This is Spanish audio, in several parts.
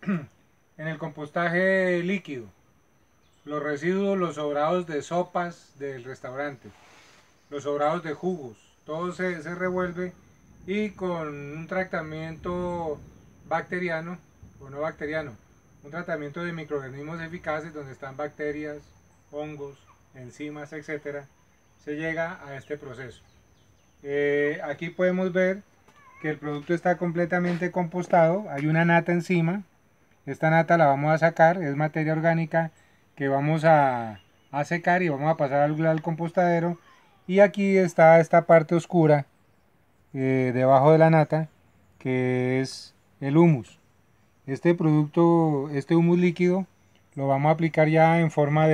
En el compostaje líquido, los residuos, los sobrados de sopas del restaurante, los sobrados de jugos, todo se revuelve y con un tratamiento bacteriano o no bacteriano, un tratamiento de microorganismos eficaces donde están bacterias, hongos, enzimas, etcétera, se llega a este proceso. Aquí podemos ver que el producto está completamente compostado, hay una nata encima, esta nata la vamos a sacar, es materia orgánica que vamos a secar y vamos a pasar al compostadero. Y aquí está esta parte oscura debajo de la nata, que es el humus. Este producto, este humus líquido, lo vamos a aplicar ya en forma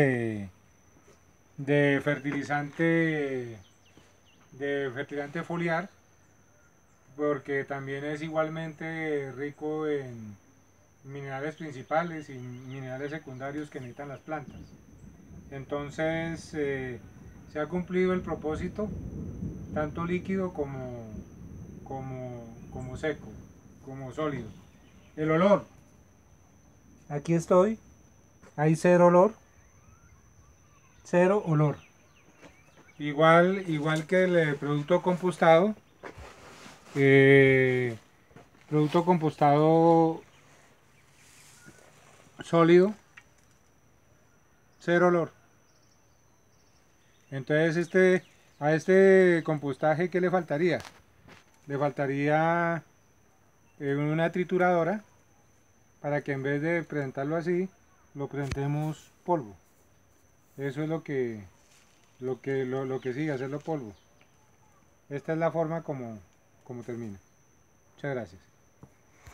de fertilizante foliar, porque también es igualmente rico en minerales principales y minerales secundarios que necesitan las plantas. Entonces se ha cumplido el propósito, tanto líquido como seco, como sólido. El olor, aquí estoy, hay cero olor, cero olor. Igual que el eh, producto compostado sólido, cero olor. Entonces a este compostaje, ¿qué le faltaría? Le faltaría una trituradora para que en vez de presentarlo así, lo presentemos polvo. Eso es lo que sigue, hacerlo polvo. Esta es la forma como termina. Muchas gracias.